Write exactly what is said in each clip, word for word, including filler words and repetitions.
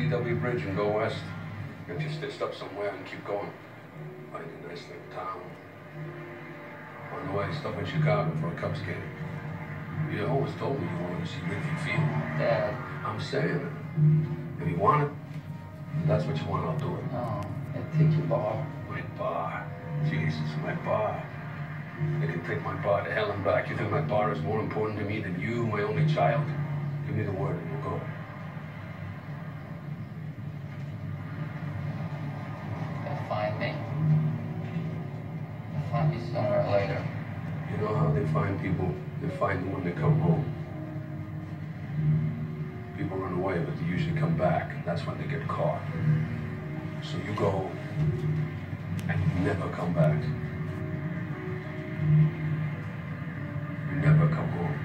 T W Bridge and go west. Get you stitched up somewhere and keep going. Find a nice little town. On the way, stop in Chicago for a Cubs game. You always told me you wanted to see Wrigley Field. Dad. I'm saying, if you want it, that's what you want, I'll do it. Oh, I'd take your bar. My bar. Jesus, my bar. You can take my bar to hell and back. You think my bar is more important to me than you, my only child? Give me the word and we'll go. They'll find me. They'll find me sooner or later. You know how they find people? They find them when they come home. People run away, but they usually come back, and that's when they get caught. So you go, and you never come back. You never come home.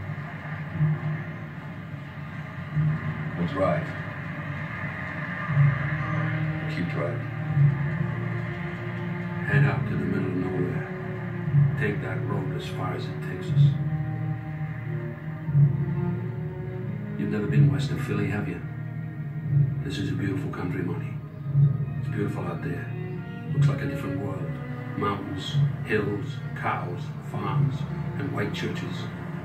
We'll drive. Keep driving. Head out to the middle of nowhere. Take that road as far as it takes us. You've never been west of Philly, have you? This is a beautiful country, Monty. It's beautiful out there. Looks like a different world. Mountains, hills, cows, farms, and white churches.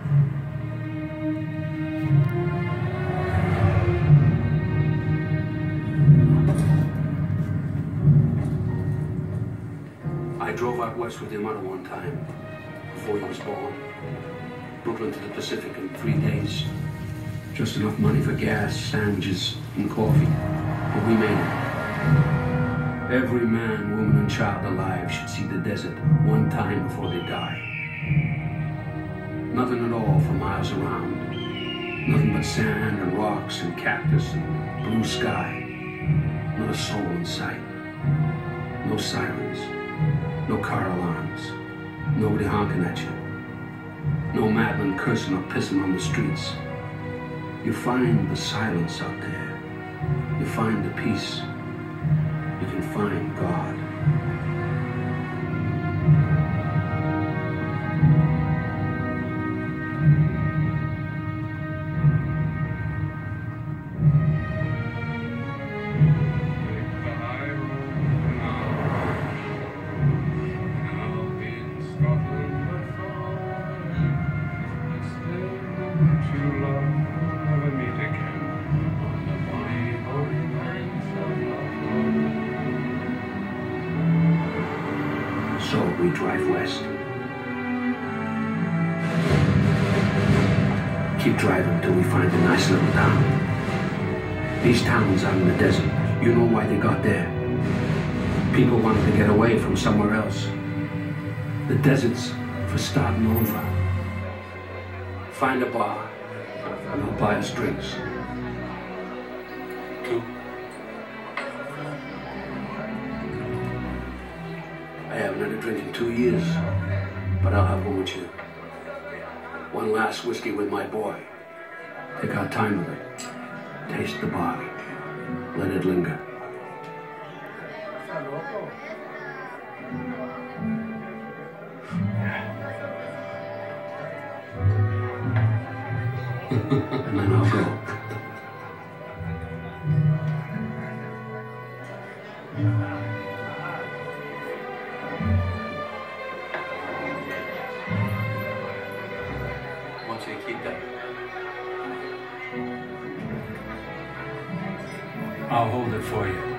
I drove out west with your mother one time, before he was born. Brooklyn to the Pacific in three days. Just enough money for gas, sandwiches, and coffee. But we made it. Every man, woman, and child alive should see the desert one time before they die. Nothing at all for miles around. Nothing but sand and rocks and cactus and blue sky. Not a soul in sight. No sirens. No car alarms. Nobody honking at you. No madman cursing or pissing on the streets. You find the silence out there. You find the peace. You can find God. So we drive west. Keep driving till we find a nice little town. These towns out in the desert, you know why they got there. People wanted to get away from somewhere else. The desert's for starting over. Find a bar, and I'll buy us drinks. Two. I haven't had a drink in two years, but I'll have one with you. One last whiskey with my boy. Take our time with it. Taste the barley. Let it linger. And then I'll go. Want you to keep that. I'll hold it for you.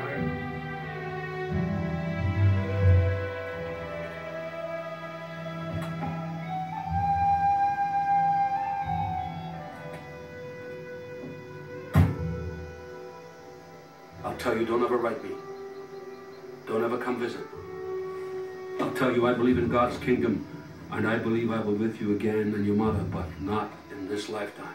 I'll tell you, don't ever write me. Don't ever come visit. I'll tell you I believe in God's kingdom, and I believe I will be with you again and your mother, but not in this lifetime.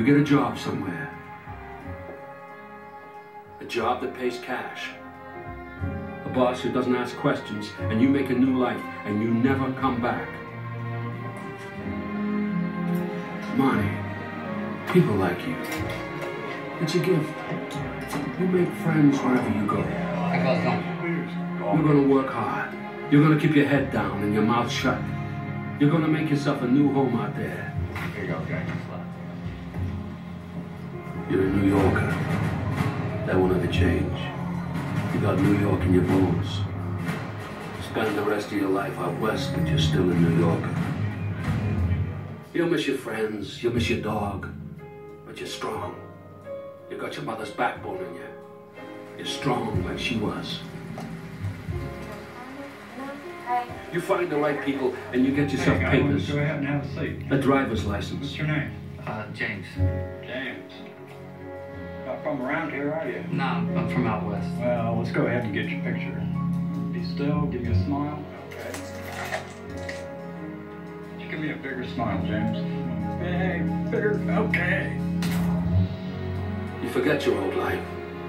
You get a job somewhere. A job that pays cash. A boss who doesn't ask questions, and you make a new life, and you never come back. Money. People like you. It's a gift. You make friends wherever you go. You're gonna work hard. You're gonna keep your head down and your mouth shut. You're gonna make yourself a new home out there. Here you go, James. You're a New Yorker. That will never change. You got New York in your bones. Spend the rest of your life out west, but you're still a New Yorker. You'll miss your friends, you'll miss your dog, but you're strong. You got your mother's backbone in you. You're strong like she was. You find the right people and you get yourself hey, papers. Go ahead and have a seat. A driver's license. What's your name? Uh, James. James. Not from around here, are you? No, I'm from out west. Well, let's go ahead and get your picture. Be still, give me a smile. Okay. Just give me a bigger smile, James. Hey, bigger, okay. You forget your old life.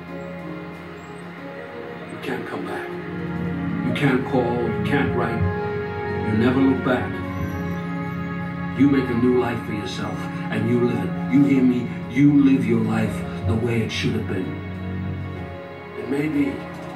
You can't come back. You can't call, you can't write. You never look back. You make a new life for yourself, and you live it. You hear me? You live your life the way it should have been. And maybe